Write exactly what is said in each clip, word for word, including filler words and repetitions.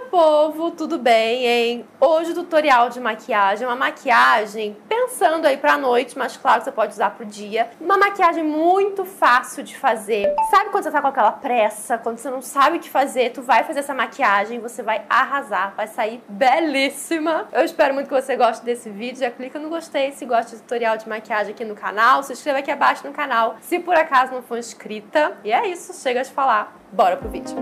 povo, tudo bem, hein? Hoje o tutorial de maquiagem, uma maquiagem pensando aí pra noite, mas claro, você pode usar pro dia. Uma maquiagem muito fácil de fazer. Sabe quando você tá com aquela pressa, quando você não sabe o que fazer, tu vai fazer essa maquiagem, você vai arrasar, vai sair belíssima. Eu espero muito que você goste desse vídeo, já clica no gostei se gosta de tutorial de maquiagem aqui no canal, se inscreva aqui abaixo no canal se por acaso não for inscrita. E é isso, chega de falar, bora pro vídeo.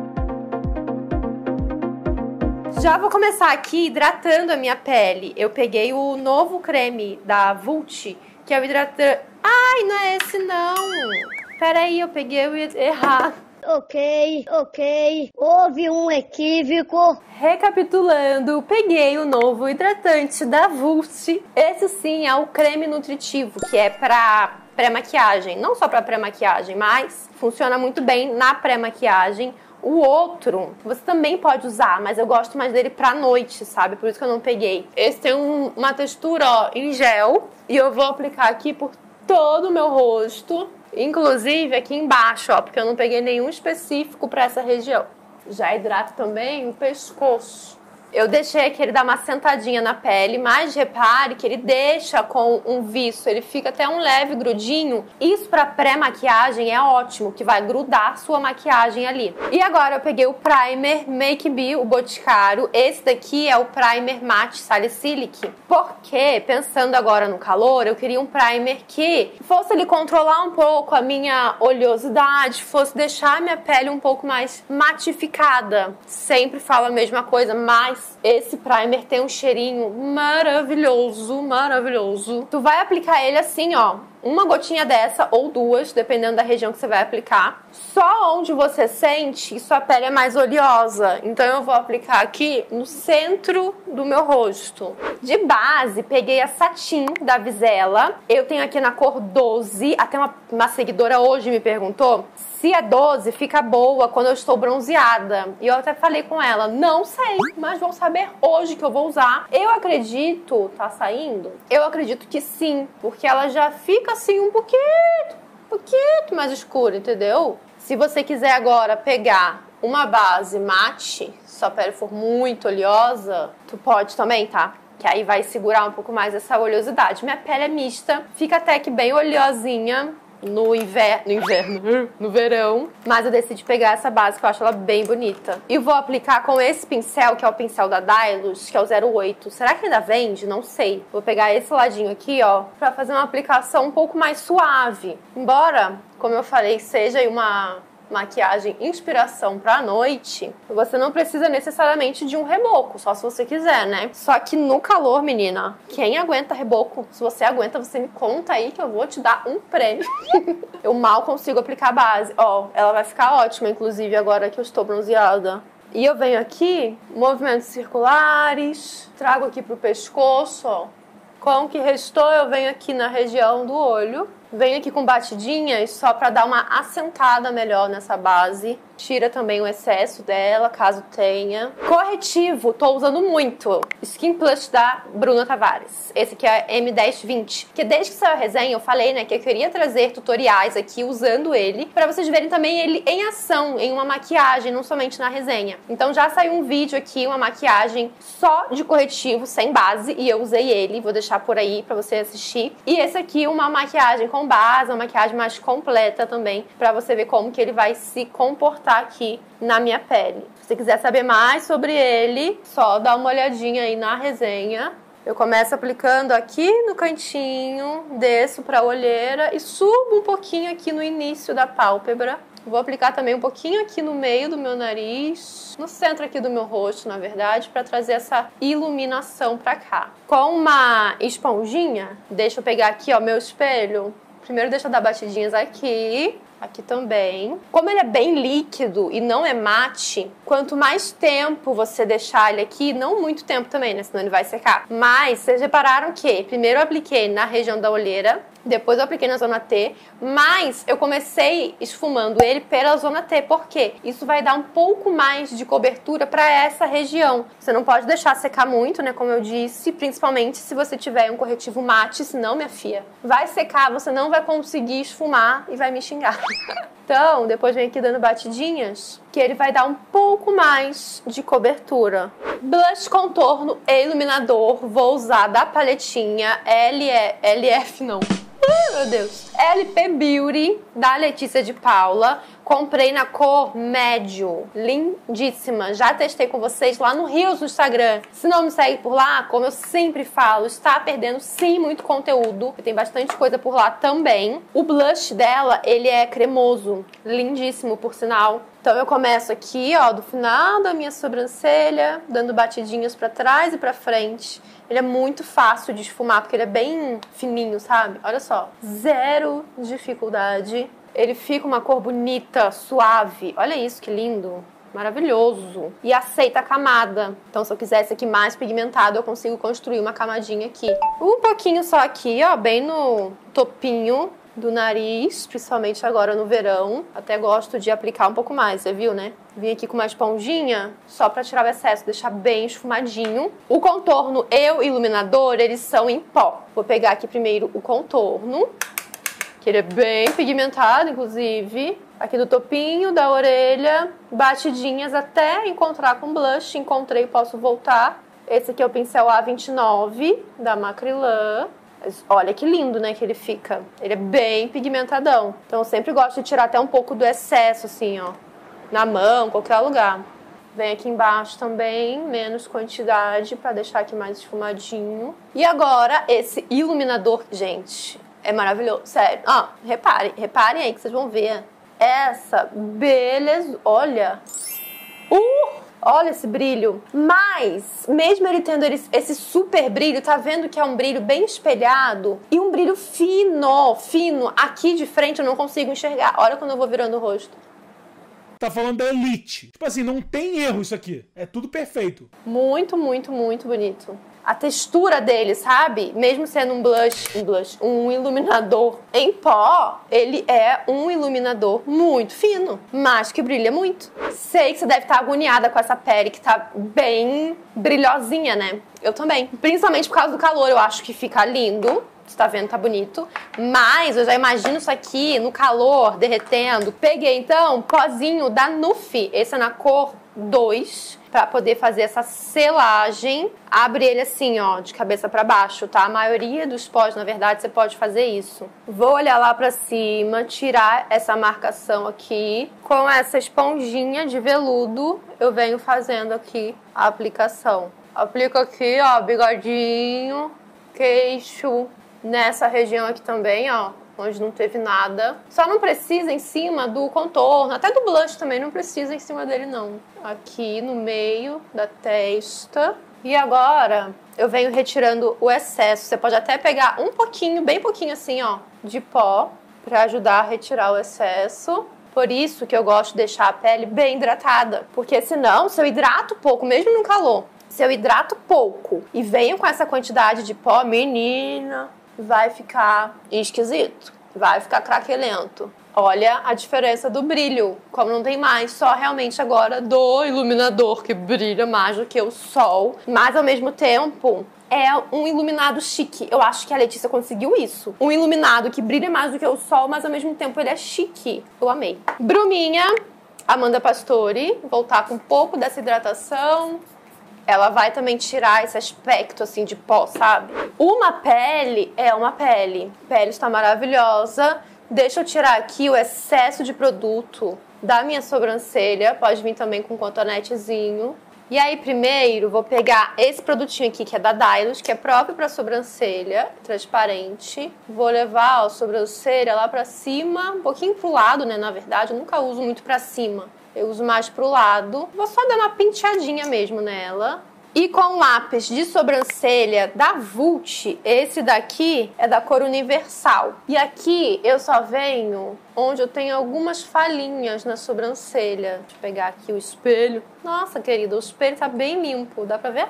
Já vou começar aqui hidratando a minha pele. Eu peguei o novo creme da Vult, que é o hidratante... Ai, não é esse não! Peraí, eu peguei o errado. Ok, ok. Houve um equívoco. Recapitulando, peguei o novo hidratante da Vult. Esse sim é o creme nutritivo, que é pra pré-maquiagem. Não só pra pré-maquiagem, mas funciona muito bem na pré-maquiagem. O outro, você também pode usar, mas eu gosto mais dele pra noite, sabe? Por isso que eu não peguei. Esse tem um, uma textura, ó, em gel. E eu vou aplicar aqui por todo o meu rosto. Inclusive aqui embaixo, ó, porque eu não peguei nenhum específico pra essa região. Já hidrato também o pescoço. Eu deixei que ele dá uma sentadinha na pele, mas repare que ele deixa com um viço, ele fica até um leve grudinho. Isso pra pré-maquiagem é ótimo, que vai grudar sua maquiagem ali. E agora eu peguei o primer Make Be, o Boticário. Esse daqui é o primer matte salicylic, porque pensando agora no calor, eu queria um primer que fosse ele controlar um pouco a minha oleosidade, fosse deixar a minha pele um pouco mais matificada. Sempre falo a mesma coisa, mas esse primer tem um cheirinho maravilhoso, maravilhoso. Tu vai aplicar ele assim, ó, uma gotinha dessa ou duas, dependendo da região que você vai aplicar. Só onde você sente que sua pele é mais oleosa. Então eu vou aplicar aqui no centro do meu rosto. De base, peguei a Satin da Visela. Eu tenho aqui na cor doze. Até uma, uma seguidora hoje me perguntou se a doze fica boa quando eu estou bronzeada. E eu até falei com ela, não sei, mas vão saber hoje que eu vou usar. Eu acredito, tá saindo? Eu acredito que sim, porque ela já fica assim um pouquinho, um pouquinho mais escura, entendeu? Se você quiser agora pegar uma base mate, se sua pele for muito oleosa, tu pode também, tá? Que aí vai segurar um pouco mais essa oleosidade. Minha pele é mista, fica até que bem oleosinha no inverno, no inverno, no verão, mas eu decidi pegar essa base que eu acho ela bem bonita. E vou aplicar com esse pincel, que é o pincel da Dylos, que é o zero oito. Será que ainda vende? Não sei. Vou pegar esse ladinho aqui, ó, pra fazer uma aplicação um pouco mais suave. Embora, como eu falei, seja uma maquiagem inspiração pra noite, você não precisa necessariamente de um reboco, só se você quiser, né? Só que no calor, menina, quem aguenta reboco? Se você aguenta, você me conta aí que eu vou te dar um prêmio. Eu mal consigo aplicar a base. Ó, ela vai ficar ótima, inclusive, agora que eu estou bronzeada. E eu venho aqui, movimentos circulares, trago aqui pro pescoço, ó. Com o que restou, eu venho aqui na região do olho. Venho aqui com batidinhas só pra dar uma assentada melhor nessa base. Tira também o excesso dela, caso tenha. Corretivo, tô usando muito. Skin Plus da Bruna Tavares. Esse aqui é M dez vinte. Que desde que saiu a resenha eu falei, né, que eu queria trazer tutoriais aqui usando ele, pra vocês verem também ele em ação, em uma maquiagem, não somente na resenha. Então já saiu um vídeo aqui, uma maquiagem só de corretivo, sem base, e eu usei ele. Vou deixar por aí pra você assistir. E esse aqui, uma maquiagem com base, uma maquiagem mais completa também, pra você ver como que ele vai se comportar aqui na minha pele. Se você quiser saber mais sobre ele, só dá uma olhadinha aí na resenha. Eu começo aplicando aqui no cantinho, desço pra olheira e subo um pouquinho aqui no início da pálpebra. Vou aplicar também um pouquinho aqui no meio do meu nariz, no centro aqui do meu rosto, na verdade, para trazer essa iluminação pra cá. Com uma esponjinha, deixa eu pegar aqui, ó, meu espelho. Primeiro deixa eu dar batidinhas aqui, aqui também. Como ele é bem líquido e não é mate, quanto mais tempo você deixar ele aqui, não muito tempo também, né, senão ele vai secar. Mas vocês repararam que primeiro eu apliquei na região da olheira, depois eu apliquei na zona T, mas eu comecei esfumando ele pela zona T, porque isso vai dar um pouco mais de cobertura para essa região. Você não pode deixar secar muito, né, como eu disse, principalmente se você tiver um corretivo mate, senão, minha filha, vai secar, você não vai conseguir esfumar e vai me xingar. Então, depois vem aqui dando batidinhas, que ele vai dar um pouco mais de cobertura. Blush, contorno e iluminador. Vou usar da paletinha L F, não. Ai, meu Deus. L P Beauty, da Letícia de Paula. Comprei na cor médio. Lindíssima. Já testei com vocês lá no Reels no Instagram. Se não me segue por lá, como eu sempre falo, está perdendo sim muito conteúdo. Tem bastante coisa por lá também. O blush dela, ele é cremoso. Lindíssimo, por sinal. Então eu começo aqui, ó, do final da minha sobrancelha, dando batidinhas pra trás e pra frente. Ele é muito fácil de esfumar, porque ele é bem fininho, sabe? Olha só. Zero dificuldade. Ele fica uma cor bonita, suave. Olha isso, que lindo. Maravilhoso. E aceita a camada. Então, se eu quisesse aqui mais pigmentado, eu consigo construir uma camadinha aqui. Um pouquinho só aqui, ó, bem no topinho do nariz, principalmente agora no verão. Até gosto de aplicar um pouco mais, você viu, né? Vim aqui com uma esponjinha só pra tirar o excesso, deixar bem esfumadinho. O contorno e o iluminador, eles são em pó. Vou pegar aqui primeiro o contorno, que ele é bem pigmentado, inclusive. Aqui do topinho, da orelha, batidinhas até encontrar com blush. Encontrei, posso voltar. Esse aqui é o pincel A vinte e nove, da Macrylan. Olha que lindo, né, que ele fica. Ele é bem pigmentadão. Então eu sempre gosto de tirar até um pouco do excesso, assim, ó. Na mão, qualquer lugar. Vem aqui embaixo também, menos quantidade, pra deixar aqui mais esfumadinho. E agora, esse iluminador, gente, é maravilhoso, sério. Ó, reparem, reparem aí que vocês vão ver. Essa beleza, olha. Uh! Olha esse brilho. Mas, mesmo ele tendo esse super brilho, tá vendo que é um brilho bem espelhado? E um brilho fino, fino. Aqui de frente eu não consigo enxergar. Olha quando eu vou virando o rosto. Tá falando da Elite. Tipo assim, não tem erro isso aqui. É tudo perfeito. Muito, muito, muito bonito. A textura dele, sabe? Mesmo sendo um blush, um blush, um iluminador em pó, ele é um iluminador muito fino, mas que brilha muito. Sei que você deve estar agoniada com essa pele que tá bem brilhosinha, né? Eu também. Principalmente por causa do calor, eu acho que fica lindo. Você tá vendo, tá bonito. Mas eu já imagino isso aqui no calor, derretendo. Peguei, então, pozinho da Nufi. Esse é na cor dois. Pra poder fazer essa selagem. Abre ele assim, ó, de cabeça pra baixo, tá? A maioria dos pós, na verdade, você pode fazer isso. Vou olhar lá pra cima, tirar essa marcação aqui. Com essa esponjinha de veludo, eu venho fazendo aqui a aplicação. Aplico aqui, ó, bigodinho, queixo. Nessa região aqui também, ó, onde não teve nada. Só não precisa em cima do contorno, até do blush também não precisa em cima dele não. Aqui no meio da testa. E agora eu venho retirando o excesso. Você pode até pegar um pouquinho, bem pouquinho assim, ó, de pó, pra ajudar a retirar o excesso. Por isso que eu gosto de deixar a pele bem hidratada. Porque senão, se eu hidrato pouco, mesmo no calor, se eu hidrato pouco e venho com essa quantidade de pó, menina, vai ficar esquisito, vai ficar craquelento. Olha a diferença do brilho, como não tem mais, só realmente agora do iluminador que brilha mais do que o sol, mas ao mesmo tempo é um iluminado chique. Eu acho que a Letícia conseguiu isso. Um iluminado que brilha mais do que o sol, mas ao mesmo tempo ele é chique. Eu amei. Bruminha, Amanda Pastore, voltar com um pouco dessa hidratação. Ela vai também tirar esse aspecto assim de pó, sabe? Uma pele é uma pele. A pele está maravilhosa. Deixa eu tirar aqui o excesso de produto da minha sobrancelha. Pode vir também com um cotonetezinho. E aí primeiro vou pegar esse produtinho aqui que é da Dylos, que é próprio para sobrancelha, transparente. Vou levar a sobrancelha lá pra cima, um pouquinho pro lado, né? Na verdade, eu nunca uso muito pra cima. Eu uso mais pro lado. Vou só dar uma penteadinha mesmo nela. E com lápis de sobrancelha da Vult, esse daqui é da cor Universal. E aqui eu só venho onde eu tenho algumas falhinhas na sobrancelha. Deixa eu pegar aqui o espelho. Nossa, querida, o espelho tá bem limpo. Dá pra ver?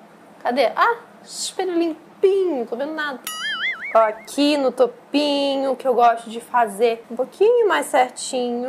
Cadê? Ah, espelho limpinho, não tô vendo nada. Ó, aqui no topinho, que eu gosto de fazer um pouquinho mais certinho.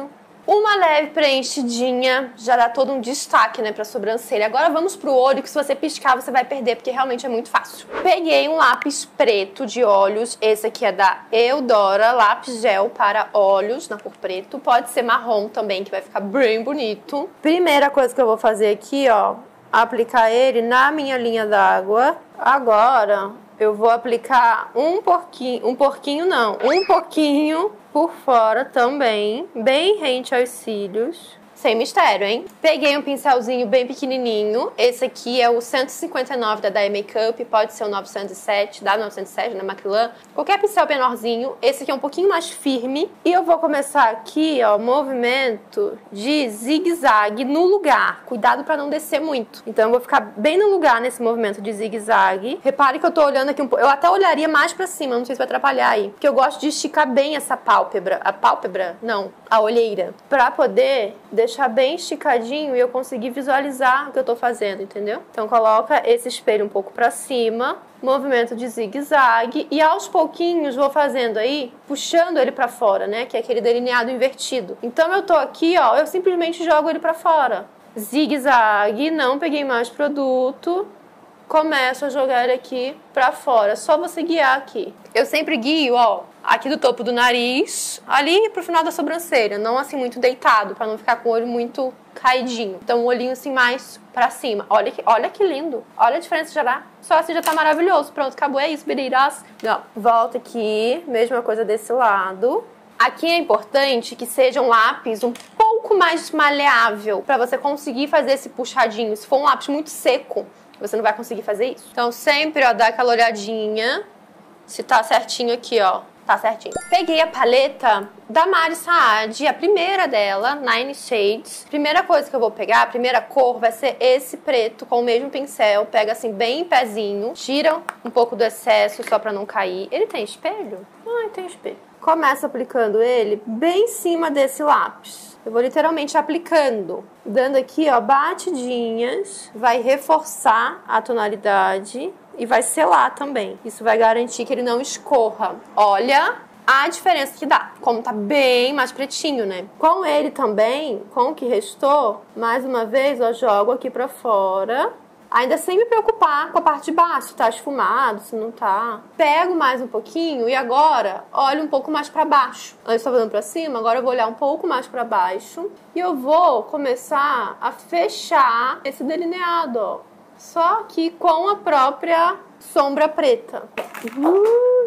Uma leve preenchidinha, já dá todo um destaque, né, pra sobrancelha. Agora vamos pro olho, que se você piscar você vai perder, porque realmente é muito fácil. Peguei um lápis preto de olhos, esse aqui é da Eudora, lápis gel para olhos, na cor preto. Pode ser marrom também, que vai ficar bem bonito. Primeira coisa que eu vou fazer aqui, ó, aplicar ele na minha linha d'água. Agora eu vou aplicar um pouquinho, um pouquinho não, um pouquinho por fora também, bem rente aos cílios. Sem mistério, hein? Peguei um pincelzinho bem pequenininho. Esse aqui é o cento e cinquenta e nove da Dye Makeup. Pode ser o novecentos e sete, da novecentos e sete, na Macrylan. Qualquer pincel menorzinho. Esse aqui é um pouquinho mais firme. E eu vou começar aqui, ó, movimento de zigue-zague no lugar. Cuidado pra não descer muito. Então eu vou ficar bem no lugar nesse movimento de zigue-zague. Repare que eu tô olhando aqui um pouco. Eu até olharia mais pra cima, não sei se vai atrapalhar aí. Porque eu gosto de esticar bem essa pálpebra. A pálpebra? Não, a olheira. Pra poder deixar bem esticadinho e eu conseguir visualizar o que eu tô fazendo, entendeu? Então coloca esse espelho um pouco pra cima, movimento de zigue-zague e aos pouquinhos vou fazendo aí, puxando ele pra fora, né? Que é aquele delineado invertido. Então eu tô aqui, ó, eu simplesmente jogo ele pra fora. Zigue-zague, não peguei mais produto, começo a jogar ele aqui pra fora. Só você guiar aqui. Eu sempre guio, ó, aqui do topo do nariz, ali pro final da sobrancelha, não assim muito deitado, pra não ficar com o olho muito caidinho. Então o olhinho assim mais pra cima. Olha que, olha que lindo, olha a diferença já dá. Só assim já tá maravilhoso. Pronto, acabou, é isso, bereiras. Não, volta aqui, mesma coisa desse lado. Aqui é importante que seja um lápis um pouco mais maleável, pra você conseguir fazer esse puxadinho. Se for um lápis muito seco, você não vai conseguir fazer isso. Então sempre, ó, dá aquela olhadinha se tá certinho aqui, ó. Tá certinho. Peguei a paleta da Mari Saad, a primeira dela, Nine Shades. Primeira coisa que eu vou pegar, a primeira cor vai ser esse preto com o mesmo pincel. Pega assim bem em pezinho, tira um pouco do excesso só pra não cair. Ele tem espelho? Ah, tem espelho. Começa aplicando ele bem em cima desse lápis. Eu vou literalmente aplicando, dando aqui, ó, batidinhas. Vai reforçar a tonalidade e vai selar também. Isso vai garantir que ele não escorra. Olha a diferença que dá, como tá bem mais pretinho, né? Com ele também, com o que restou, mais uma vez, eu jogo aqui pra fora. Ainda sem me preocupar com a parte de baixo, se tá esfumado, se não tá. Pego mais um pouquinho e agora olho um pouco mais pra baixo. Antes eu tava olhando pra cima, agora eu vou olhar um pouco mais pra baixo. E eu vou começar a fechar esse delineado, ó. Só que com a própria sombra preta. Uhum.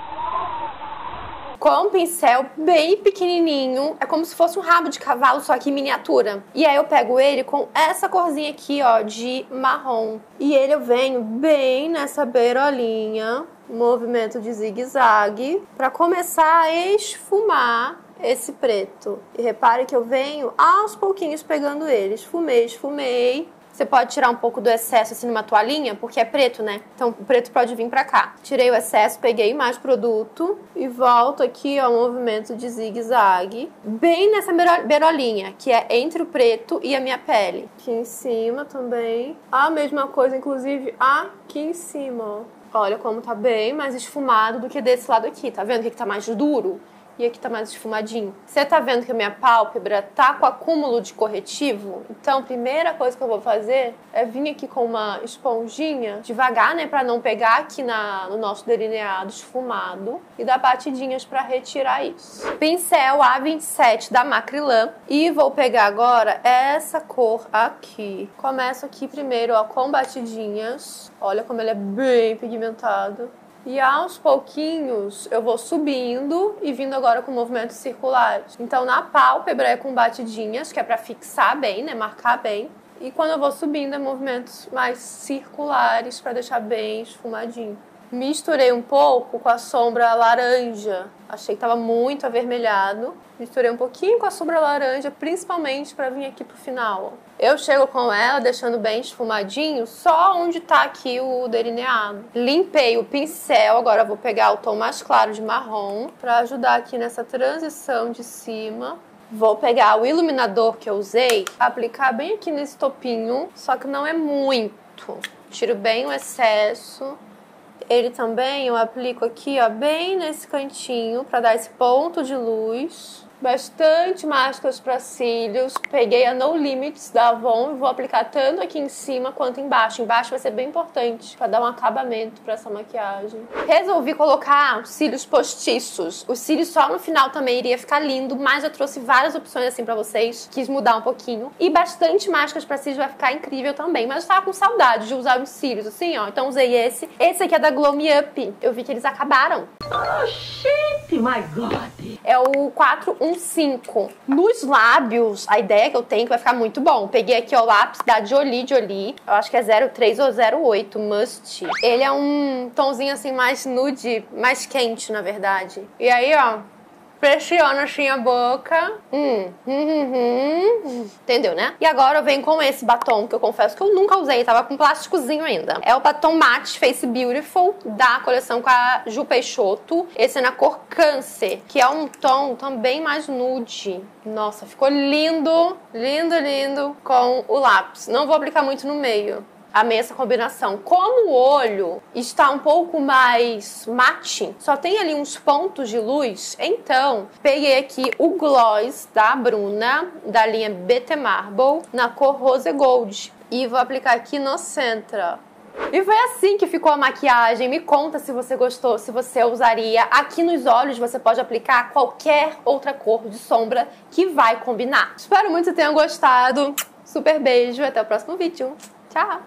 Com um pincel bem pequenininho, é como se fosse um rabo de cavalo, só que em miniatura. E aí eu pego ele com essa corzinha aqui, ó, de marrom. E ele eu venho bem nessa beirolinha, movimento de zigue-zague, pra começar a esfumar esse preto. E repare que eu venho aos pouquinhos pegando ele. Esfumei, esfumei. Você pode tirar um pouco do excesso assim numa toalhinha, porque é preto, né? Então o preto pode vir pra cá. Tirei o excesso, peguei mais produto e volto aqui, ó, movimento de zigue-zague. Bem nessa beirolinha, que é entre o preto e a minha pele. Aqui em cima também. A mesma coisa, inclusive, aqui em cima, ó. Olha como tá bem mais esfumado do que desse lado aqui. Tá vendo que aqui tá mais duro? E aqui tá mais esfumadinho. Você tá vendo que a minha pálpebra tá com acúmulo de corretivo? Então, a primeira coisa que eu vou fazer é vir aqui com uma esponjinha, devagar, né, pra não pegar aqui na, no nosso delineado esfumado, e dar batidinhas pra retirar isso. Pincel A vinte e sete da Macrylan, e vou pegar agora essa cor aqui. Começo aqui primeiro, ó, com batidinhas. Olha como ele é bem pigmentado. E aos pouquinhos eu vou subindo e vindo agora com movimentos circulares. Então na pálpebra é com batidinhas, que é pra fixar bem, né, marcar bem. E quando eu vou subindo é movimentos mais circulares pra deixar bem esfumadinho. Misturei um pouco com a sombra laranja. Achei que tava muito avermelhado. Misturei um pouquinho com a sombra laranja, principalmente pra vir aqui pro final, ó. Eu chego com ela deixando bem esfumadinho, só onde tá aqui o delineado. Limpei o pincel, agora eu vou pegar o tom mais claro de marrom pra ajudar aqui nessa transição de cima. Vou pegar o iluminador que eu usei, aplicar bem aqui nesse topinho, só que não é muito. Tiro bem o excesso. Ele também eu aplico aqui, ó, bem nesse cantinho pra dar esse ponto de luz. bastante máscaras para cílios. Peguei a No Limits da Avon e vou aplicar tanto aqui em cima quanto embaixo. Embaixo vai ser bem importante para dar um acabamento para essa maquiagem. Resolvi colocar cílios postiços. Os cílios só no final também iria ficar lindo, mas eu trouxe várias opções assim para vocês. Quis mudar um pouquinho. E bastante máscaras para cílios vai ficar incrível também. Mas eu tava com saudade de usar os cílios assim, ó. Então usei esse. Esse aqui é da Glow Me Up. Eu vi que eles acabaram. Oh, shit, my God. É o quatro um cinco. Nos lábios, a ideia que eu tenho é que vai ficar muito bom. Peguei aqui ó, o lápis da Jolie Jolie. Eu acho que é zero três ou zero oito, Must. Ele é um tomzinho assim mais nude, mais quente, na verdade. E aí, ó, pressiona assim a boca. Hum, hum, hum, hum. Entendeu, né? E agora eu venho com esse batom, que eu confesso que eu nunca usei. Tava com plásticozinho ainda. É o batom Matte Face Beautiful, da coleção com a Ju Peixoto. Esse é na cor Câncer, que é um tom também mais nude. Nossa, ficou lindo, lindo, lindo com o lápis. Não vou aplicar muito no meio. Amei essa combinação. Como o olho está um pouco mais mate, só tem ali uns pontos de luz, então peguei aqui o gloss da Bruna, da linha B T Marble, na cor Rose Gold. E vou aplicar aqui no centro. E foi assim que ficou a maquiagem. Me conta se você gostou, se você usaria. Aqui nos olhos você pode aplicar qualquer outra cor de sombra que vai combinar. Espero muito que tenham gostado. Super beijo, até o próximo vídeo. Tchau!